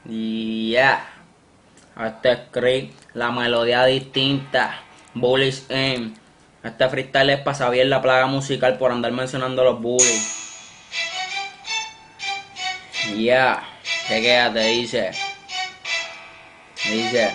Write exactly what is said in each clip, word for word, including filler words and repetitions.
Y ya, este script, la melodía distinta, Bullies in. Este freestyle es para saber la plaga musical por andar mencionando los bullies. Y ya, chequéate, dice. Dice.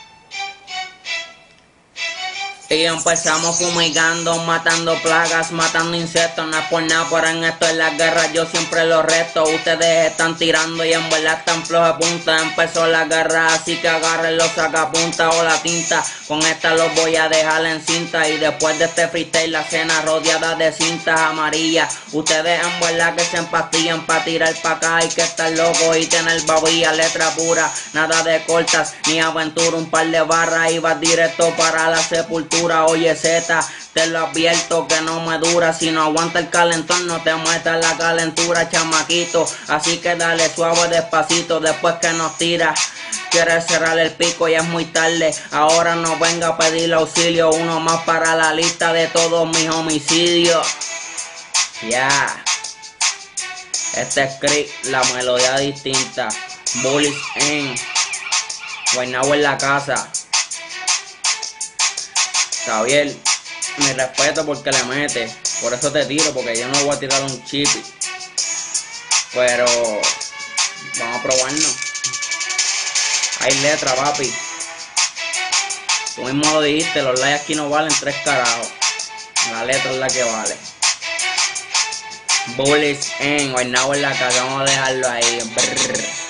Y empezamos fumigando, matando plagas, matando insectos. No es por nada, pero en esto en las guerras yo siempre lo reto. Ustedes están tirando y en verdad están floja punta. Empezó la guerra, así que agarren los sacapuntas o la tinta. Con esta los voy a dejar en cinta. Y después de este freestyle la cena rodeada de cintas amarillas. Ustedes en verdad que se empastillan pa' tirar pa' acá. Hay que estar loco y tener babilla, letra pura. Nada de cortas ni aventura, un par de barras y vas directo para la sepultura. Oye Z, te lo advierto que no me dura. Si no aguanta el calentón no te metas la calentura, chamaquito. Así que dale suave despacito después que nos tira. Quieres cerrar el pico y es muy tarde. Ahora no venga a pedir auxilio. Uno más para la lista de todos mis homicidios. Ya yeah. Este script, la melodía distinta. Bullies in. Guaynabo en la casa. Javier, mi respeto porque le mete. Por eso te tiro, porque yo no voy a tirar un chipi. Pero vamos a probarnos. Hay letra, papi. Tú mismo lo dijiste, los likes aquí no valen tres carajos. La letra es la que vale. Bullies in, Guaynabo en la casa, vamos a dejarlo ahí. Brrr.